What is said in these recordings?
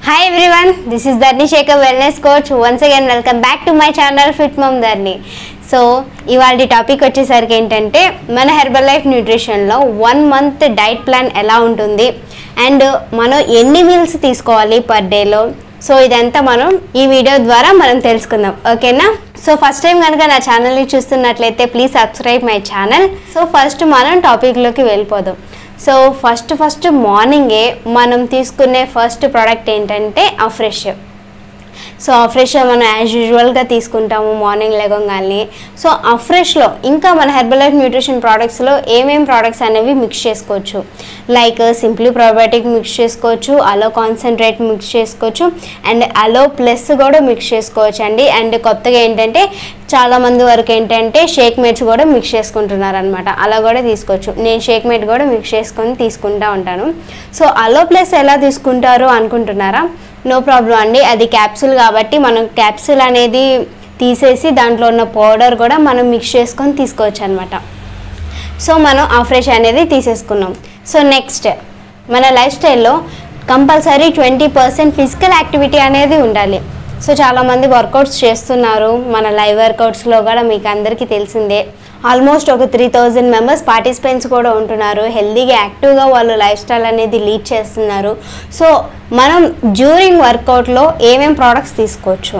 Hi everyone, this is DHARANISEKHAR wellness coach. Once again welcome back to my channel FITMOMDHARANI. So ఇవాల్టి topic వచ్చేసరికి ఏంటంటే మన herbal nutrition లో 1 month diet plan ఎలా ఉంటుంది and మనం ఎన్ని మీల్స్ తీసుకోవాలి పర్ డే లో. సో ఇదంతా మనం ఈ వీడియో ద్వారా మనం తెలుసుకుందాం, ఓకేనా? సో ఫస్ట్ టైం కనుక నా ఛానల్ని చూస్తున్నట్లయితే please subscribe my channel. So first మనం టాపిక్లోకి వెళ్ళిపోదాం. సో ఫస్ట్ మార్నింగే మనం తీసుకునే ఫస్ట్ ప్రోడక్ట్ ఏంటంటే అఫ్రెష్. సో అఫ్రెష్ మనం యాజ్ యూజువల్గా తీసుకుంటాము మార్నింగ్ లేవగానే. సో అఫ్రెష్లో ఇంకా మన హెర్బలైఫ్ న్యూట్రిషన్ ప్రోడక్ట్స్లో ఏమేం ప్రోడక్ట్స్ అనేవి మిక్స్ చేసుకోవచ్చు, లైక్ సింప్లీ ప్రోబయోటిక్ మిక్స్ చేసుకోవచ్చు, అలో కాన్సన్ట్రేట్ మిక్స్ చేసుకోవచ్చు అండ్ అలో ప్లస్ కూడా మిక్స్ చేసుకోవచ్చు అండి. అండ్ కొత్తగా ఏంటంటే చాలామంది వరకు ఏంటంటే షేక్ మేట్స్ కూడా మిక్స్ చేసుకుంటున్నారు అనమాట, అలా కూడా తీసుకోవచ్చు. నేను షేక్ మేట్ కూడా మిక్స్ చేసుకొని తీసుకుంటూ ఉంటాను. సో అలో ప్లస్ ఎలా తీసుకుంటారు అనుకుంటున్నారా? నో ప్రాబ్లం అండి, అది క్యాప్సూల్ కాబట్టి మనం క్యాప్సూల్ అనేది తీసేసి దాంట్లో ఉన్న పౌడర్ కూడా మనం మిక్స్ చేసుకొని తీసుకోవచ్చు అనమాట. సో మనం అఫ్రెష్ అనేది తీసేసుకున్నాం. సో నెక్స్ట్ మన లైఫ్ స్టైల్లో కంపల్సరీ 20% ఫిజికల్ యాక్టివిటీ అనేది ఉండాలి. సో చాలామంది వర్కౌట్స్ చేస్తున్నారు, మన లైవ్ వర్కౌట్స్లో కూడా మీకు అందరికీ తెలిసిందే. ఆల్మోస్ట్ ఒక 3000 మెంబర్స్ పార్టిసిపెంట్స్ కూడా ఉంటున్నారు. హెల్తీగా యాక్టివ్గా వాళ్ళు లైఫ్ స్టైల్ అనేది లీడ్ చేస్తున్నారు. సో మనం డ్యూరింగ్ వర్కౌట్లో ఏమేం ప్రోడక్ట్స్ తీసుకోవచ్చు?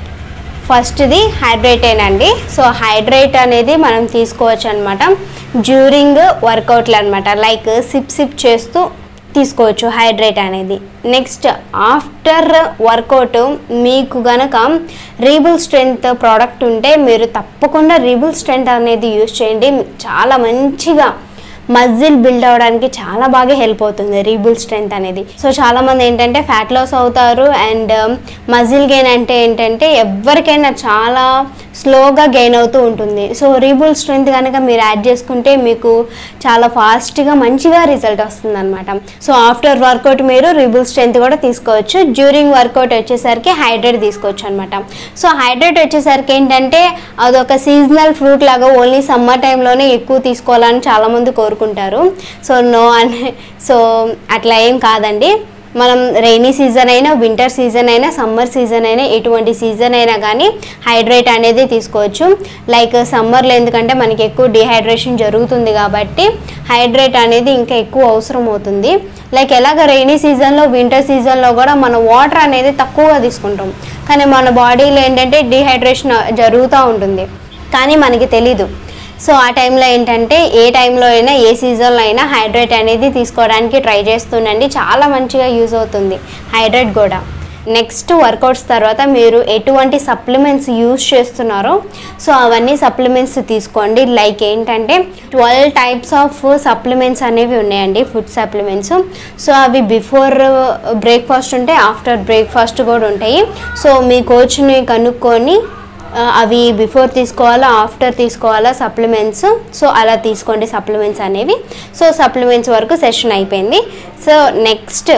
ఫస్ట్ది హైడ్రేటేనండి. సో హైడ్రేట్ అనేది మనం తీసుకోవచ్చు అనమాట డ్యూరింగ్ వర్కౌట్లు అనమాట, లైక్ సిప్ చేస్తూ తీసుకోవచ్చు హైడ్రేట్ అనేది. నెక్స్ట్ ఆఫ్టర్ వర్కౌట్ మీకు గనక రీబుల్ స్ట్రెంగ్త్ ప్రోడక్ట్ ఉంటే మీరు తప్పకుండా రీబుల్ స్ట్రెంగ్త్ అనేది యూజ్ చేయండి. చాలా మంచిగా మజిల్ బిల్డ్ అవ్వడానికి చాలా బాగా హెల్ప్ అవుతుంది రీబుల్ స్ట్రెంగ్త్ అనేది. సో చాలామంది ఏంటంటే ఫ్యాట్ లాస్ అవుతారు అండ్ మజిల్ గెయిన్ అంటే ఏంటంటే ఎవరికైనా చాలా స్లోగా గెయిన్ అవుతూ ఉంటుంది. సో రీబుల్ స్ట్రెంగ్త్ కనుక మీరు యాడ్ చేసుకుంటే మీకు చాలా ఫాస్ట్గా మంచిగా రిజల్ట్ వస్తుంది అనమాట. సో ఆఫ్టర్ వర్కౌట్ మీరు రీబుల్ స్ట్రెంగ్త్ కూడా తీసుకోవచ్చు. డ్యూరింగ్ వర్కౌట్ వచ్చేసరికి హైడ్రేట్ తీసుకోవచ్చు అనమాట. సో హైడ్రేట్ వచ్చేసరికి ఏంటంటే అదొక సీజనల్ ఫ్రూట్ లాగా ఓన్లీ సమ్మర్ టైంలోనే ఎక్కువ తీసుకోవాలని చాలామంది కోరుకుంటారు. సో నో అంటే సో అట్లా ఏం కాదండి. మనం రైనీ సీజన్ అయినా, వింటర్ సీజన్ అయినా, సమ్మర్ సీజన్ అయినా, ఎటువంటి సీజన్ అయినా కానీ హైడ్రేట్ అనేది తీసుకోవచ్చు. లైక్ సమ్మర్లో ఎందుకంటే మనకి ఎక్కువ డిహైడ్రేషన్ జరుగుతుంది కాబట్టి హైడ్రేట్ అనేది ఇంకా ఎక్కువ అవసరం అవుతుంది. లైక్ ఎలాగ రైనీ సీజన్లో, వింటర్ సీజన్లో కూడా మనం వాటర్ అనేది తక్కువగా తీసుకుంటాం, కానీ మన బాడీలో ఏంటంటే డిహైడ్రేషన్ జరుగుతూ ఉంటుంది కానీ మనకి తెలీదు. సో ఆ టైంలో ఏంటంటే ఏ టైంలో అయినా, ఏ సీజన్లో అయినా హైడ్రేట్ అనేది తీసుకోవడానికి ట్రై చేస్తుండండి, చాలా మంచిగా యూజ్ అవుతుంది హైడ్రేట్ కూడా. నెక్స్ట్ వర్కౌట్స్ తర్వాత మీరు ఎటువంటి సప్లిమెంట్స్ యూజ్ చేస్తున్నారో సో అవన్నీ సప్లిమెంట్స్ తీసుకోండి. లైక్ ఏంటంటే 12 టైప్స్ ఆఫ్ సప్లిమెంట్స్ అనేవి ఉన్నాయండి, ఫుడ్ సప్లిమెంట్స్. సో అవి బిఫోర్ బ్రేక్ఫాస్ట్ ఉంటాయి, ఆఫ్టర్ బ్రేక్ఫాస్ట్ కూడా ఉంటాయి. సో మీ కోచ్ని కనుక్కొని అవి బిఫోర్ తీసుకోవాలా, ఆఫ్టర్ తీసుకోవాలా సప్లిమెంట్స్, సో అలా తీసుకోండి సప్లిమెంట్స్ అనేవి. సో సప్లిమెంట్స్ వరకు సెషన్ అయిపోయింది. సో నెక్స్ట్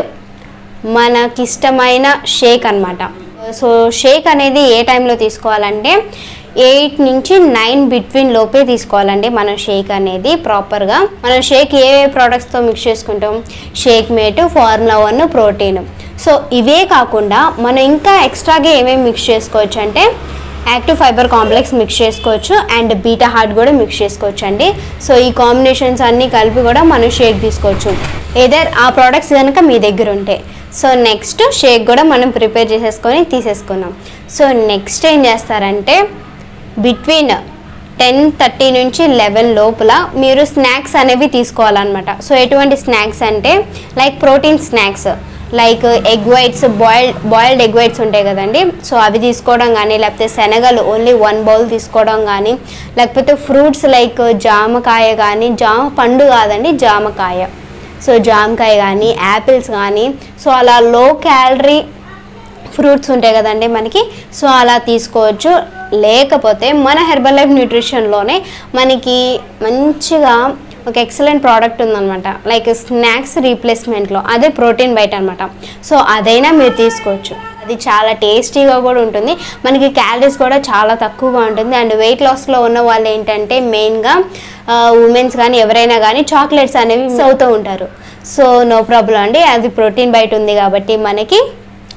మనకిష్టమైన షేక్ అనమాట. సో షేక్ అనేది ఏ టైంలో తీసుకోవాలంటే 8 నుంచి 9 బిట్వీన్ లోపే తీసుకోవాలండి మనం షేక్ అనేది ప్రాపర్గా. మనం షేక్ ఏ ప్రోడక్ట్స్తో మిక్స్ చేసుకుంటాం? Shake mate, formula 1, protein. So ఇవే కాకుండా మనం ఇంకా ఎక్స్ట్రాగా ఏమేమి మిక్స్ చేసుకోవచ్చు అంటే యాక్టివ్ ఫైబర్ కాంప్లెక్స్ మిక్స్ చేసుకోవచ్చు అండ్ బీటా హార్ట్ కూడా మిక్స్ చేసుకోవచ్చు అండి. సో ఈ కాంబినేషన్స్ అన్నీ కలిపి కూడా మనం షేక్ తీసుకోవచ్చు, ఏదర్ ఆ ప్రోడక్ట్స్ కనుక మీ దగ్గర ఉంటే. సో నెక్స్ట్ షేక్ కూడా మనం ప్రిపేర్ చేసేసుకొని తీసేసుకున్నాం. సో నెక్స్ట్ ఏం చేస్తారంటే బిట్వీన్ 10:30 నుంచి 11 లోపల మీరు స్నాక్స్ అనేవి తీసుకోవాలన్నమాట. సో ఎటువంటి స్నాక్స్ అంటే like protein snacks, like egg whites, boiled egg whites ఉంటాయి కదండి, సో అవి తీసుకోవడం కానీ, లేకపోతే శనగలు ఓన్లీ 1 బౌల్ తీసుకోవడం కానీ, లేకపోతే ఫ్రూట్స్ లైక్ జామకాయ కానీ, జామ పండు కాదండి జామకాయ, సో జామకాయ కానీ, యాపిల్స్ కానీ, సో అలా లో క్యాలరీ ఫ్రూట్స్ ఉంటాయి కదండి మనకి, సో అలా తీసుకోవచ్చు. లేకపోతే మన హెర్బలైఫ్ న్యూట్రిషన్లోనే మనకి మంచిగా ఒక ఎక్సలెంట్ ప్రోడక్ట్ ఉందన్నమాట, లైక్ స్నాక్స్ రీప్లేస్మెంట్లో, అదే ప్రోటీన్ బైట్ అనమాట. సో అదైనా మీరు తీసుకోవచ్చు, అది చాలా టేస్టీగా కూడా ఉంటుంది, మనకి క్యాలరీస్ కూడా చాలా తక్కువగా ఉంటుంది. అండ్ వెయిట్ లాస్లో ఉన్న వాళ్ళు ఏంటంటే మెయిన్గా ఉమెన్స్ కానీ ఎవరైనా కానీ చాక్లెట్స్ అనేవి మిస్ అవుతూ ఉంటారు. సో నో ప్రాబ్లం అండి, అది ప్రోటీన్ బైట్ ఉంది కాబట్టి మనకి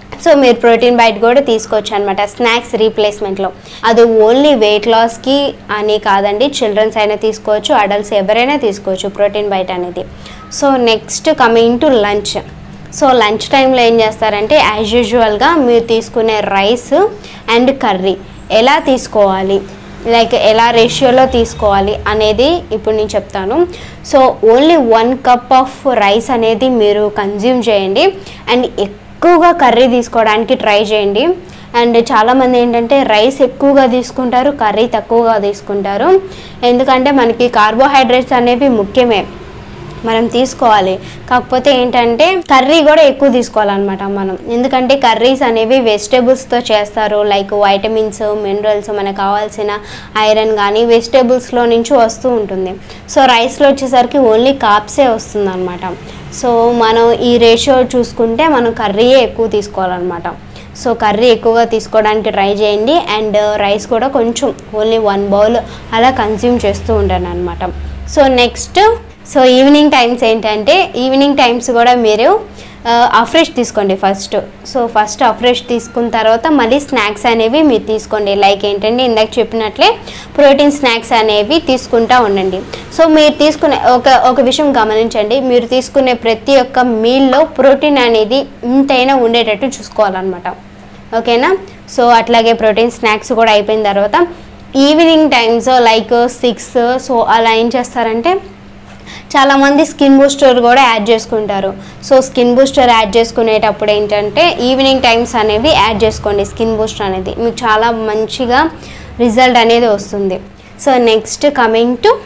సో మీరు ప్రోటీన్ బైట్ కూడా తీసుకోవచ్చు అనమాట స్నాక్స్ రీప్లేస్మెంట్లో. అది ఓన్లీ వెయిట్ లాస్కి అని కాదండి, చిల్డ్రన్స్ అయినా తీసుకోవచ్చు, అడల్ట్స్ ఎవరైనా తీసుకోవచ్చు ప్రోటీన్ బైట్ అనేది. So next coming to lunch. So lunch టైంలో ఏం చేస్తారంటే యాజ్ యూజువల్గా మీరు తీసుకునే రైస్ అండ్ కర్రీ ఎలా తీసుకోవాలి, లైక్ ఎలా రేషియోలో తీసుకోవాలి అనేది ఇప్పుడు నేను చెప్తాను. So only 1 cup of rice అనేది మీరు కన్జ్యూమ్ చేయండి అండ్ ఎక్కువగా కర్రీ తీసుకోవడానికి ట్రై చేయండి. అండ్ చాలామంది ఏంటంటే రైస్ ఎక్కువగా తీసుకుంటారు, కర్రీ తక్కువగా తీసుకుంటారు. ఎందుకంటే మనకి కార్బోహైడ్రేట్స్ అనేవి ముఖ్యమే, మనం తీసుకోవాలి. కాకపోతే ఏంటంటే కర్రీ కూడా ఎక్కువ తీసుకోవాలన్నమాట మనం, ఎందుకంటే కర్రీస్ అనేవి వెజిటేబుల్స్తో చేస్తారు. లైక్ వైటమిన్స్, మినరల్స్, మనకు కావాల్సిన ఐరన్ కానీ వెజిటేబుల్స్లో నుంచి వస్తూ ఉంటుంది. సో రైస్లో వచ్చేసరికి ఓన్లీ కార్బ్సే వస్తుంది అనమాట. సో మనం ఈ రేషియో చూసుకుంటే మనం కర్రీయే ఎక్కువ తీసుకోవాలన్నమాట. సో కర్రీ ఎక్కువగా తీసుకోవడానికి ట్రై చేయండి అండ్ రైస్ కూడా కొంచెం ఓన్లీ 1 బౌల్ అలా కన్జ్యూమ్ చేస్తూ ఉంటాను అనమాట. So next so evening times ఏంటంటే ఈవినింగ్ టైమ్స్ కూడా మీరు అఫ్రెష్ తీసుకోండి ఫస్ట్. సో ఫస్ట్ అఫ్రెష్ తీసుకున్న తర్వాత మళ్ళీ స్నాక్స్ అనేవి మీరు తీసుకోండి. లైక్ ఏంటంటే ఇందాక చెప్పినట్లే ప్రోటీన్ స్నాక్స్ అనేవి తీసుకుంటూ ఉండండి. సో మీరు తీసుకునే ఒక విషయం గమనించండి, మీరు తీసుకునే ప్రతి ఒక్క మీల్లో ప్రోటీన్ అనేది ఇంతైనా ఉండేటట్టు చూసుకోవాలన్నమాట. ఓకేనా? సో అట్లాగే ప్రోటీన్ స్నాక్స్ కూడా అయిపోయిన తర్వాత ఈవినింగ్ టైమ్స్ లైక్ 6 సో అలా ఏం చేస్తారంటే చాలామంది స్కిన్ బూస్టర్ కూడా యాడ్ చేసుకుంటారు. సో స్కిన్ బూస్టర్ యాడ్ చేసుకునేటప్పుడు ఏంటంటే ఈవినింగ్ టైమ్స్ అనేవి యాడ్ చేసుకోండి. స్కిన్ బూస్టర్ అనేది మీకు చాలా మంచిగా రిజల్ట్ అనేది వస్తుంది. So next coming to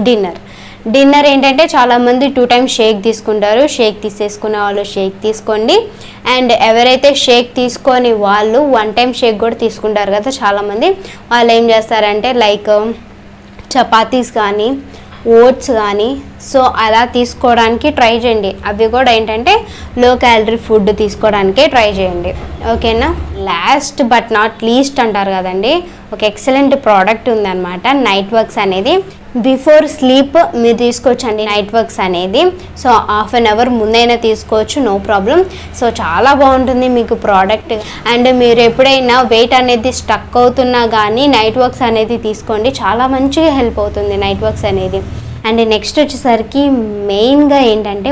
dinner ఏంటంటే చాలామంది 2 టైమ్స్ షేక్ తీసుకుంటారు. షేక్ తీసేసుకునే వాళ్ళు షేక్ తీసుకోండి అండ్ ఎవరైతే షేక్ తీసుకొని వాళ్ళు 1 టైం షేక్ కూడా తీసుకుంటారు కదా చాలామంది, వాళ్ళు ఏం చేస్తారంటే లైక్ చపాతీస్ కానీ ఓట్స్ కానీ సో అలా తీసుకోవడానికి ట్రై చేయండి. అవి కూడా ఏంటంటే లో క్యాలరీ ఫుడ్ తీసుకోవడానికే ట్రై చేయండి. ఓకేనా? లాస్ట్ బట్ నాట్ లీస్ట్ అంటారు కదండి, ఒక ఎక్సలెంట్ ప్రోడక్ట్ ఉందన్నమాట నైట్ వర్క్స్ అనేది. బిఫోర్ స్లీప్ మీరు తీసుకోవచ్చండి నైట్ వర్క్స్ అనేది. సో హాఫ్ అన్ అవర్ ముందైనా తీసుకోవచ్చు, నో ప్రాబ్లం. సో చాలా బాగుంటుంది మీకు ప్రోడక్ట్. అండ్ మీరు ఎప్పుడైనా వెయిట్ అనేది స్టక్ అవుతున్నా కానీ నైట్ వర్క్స్ అనేది తీసుకోండి, చాలా మంచిగా హెల్ప్ అవుతుంది నైట్ వర్క్స్ అనేది. అండ్ నెక్స్ట్ వచ్చేసరికి మెయిన్గా ఏంటంటే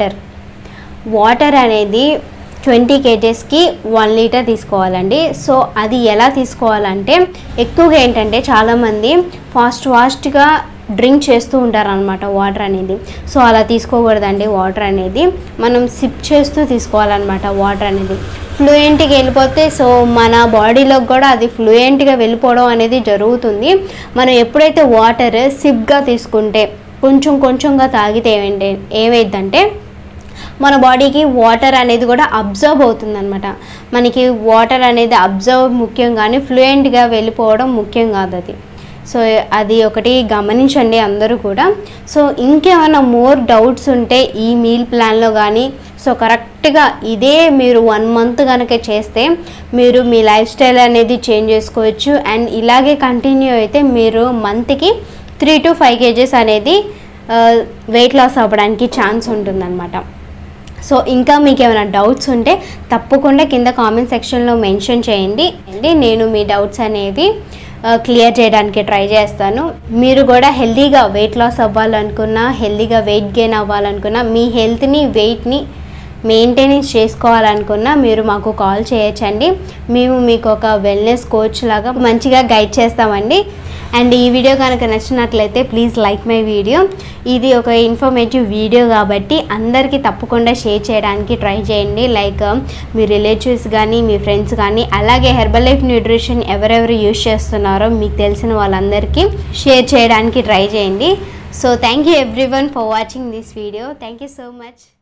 వాటర్ అనేది 20 kgsకి 1 లీటర్ తీసుకోవాలండి. సో అది ఎలా తీసుకోవాలంటే ఎక్కువగా ఏంటంటే చాలామంది ఫాస్ట్గా డ్రింక్ చేస్తూ ఉంటారు అనమాట వాటర్ అనేది. సో అలా తీసుకోకూడదండి. వాటర్ అనేది మనం సిప్ చేస్తూ తీసుకోవాలన్నమాట. వాటర్ అనేది ఫ్లూయెంట్గా వెళ్ళిపోతే సో మన బాడీలోకి కూడా అది ఫ్లూయెంట్గా వెళ్ళిపోవడం అనేది జరుగుతుంది. మనం ఎప్పుడైతే వాటర్ సిప్గా తీసుకుంటే కొంచెంగా తాగితే ఏమైందంటే మన బాడీకి వాటర్ అనేది కూడా అబ్జర్వ్ అవుతుందన్నమాట. మనకి వాటర్ అనేది అబ్జర్వ్ ముఖ్యం కానీ ఫ్లూయెంట్గా వెళ్ళిపోవడం ముఖ్యం కాదు అది. సో అది ఒకటి గమనించండి అందరూ కూడా. సో ఇంకేమైనా మోర్ డౌట్స్ ఉంటే ఈ మీల్ ప్లాన్లో కానీ సో కరెక్ట్గా ఇదే మీరు 1 మంత్ కనుక చేస్తే మీరు మీ లైఫ్ స్టైల్ అనేది చేంజ్ చేసుకోవచ్చు. అండ్ ఇలాగే కంటిన్యూ అయితే మీరు మంత్కి 3 to 5 kgs అనేది వెయిట్ లాస్ అవ్వడానికి ఛాన్స్ ఉంటుందన్నమాట. సో ఇంకా మీకు ఏమైనా డౌట్స్ ఉంటే తప్పకుండా కింద కామెంట్ సెక్షన్లో మెన్షన్ చేయండి. నేను మీ డౌట్స్ అనేవి క్లియర్ చేయడానికి ట్రై చేస్తాను. మీరు కూడా హెల్తీగా వెయిట్ లాస్ అవ్వాలనుకున్నా, హెల్తీగా వెయిట్ గెయిన్ అవ్వాలనుకున్నా, మీ హెల్త్ని వెయిట్ని మెయింటెనెన్స్ చేసుకోవాలనుకున్నా మీరు మాకు కాల్ చేయొచ్చండి. మేము మీకు ఒక వెల్నెస్ కోచ్ లాగా మంచిగా గైడ్ చేస్తామండి. అండ్ ఈ వీడియో కనుక నచ్చినట్లయితే ప్లీజ్ లైక్ మై వీడియో. ఇది ఒక ఇన్ఫర్మేటివ్ వీడియో కాబట్టి అందరికీ తప్పకుండా షేర్ చేయడానికి ట్రై చేయండి. లైక్ మీ రిలేటివ్స్ కానీ మీ ఫ్రెండ్స్ కానీ, అలాగే హెర్బల్ లైఫ్ న్యూట్రిషన్ ఎవరెవరు యూజ్ చేస్తున్నారో మీకు తెలిసిన వాళ్ళందరికీ షేర్ చేయడానికి ట్రై చేయండి. So thank you everyone for watching this video. Thank you so much.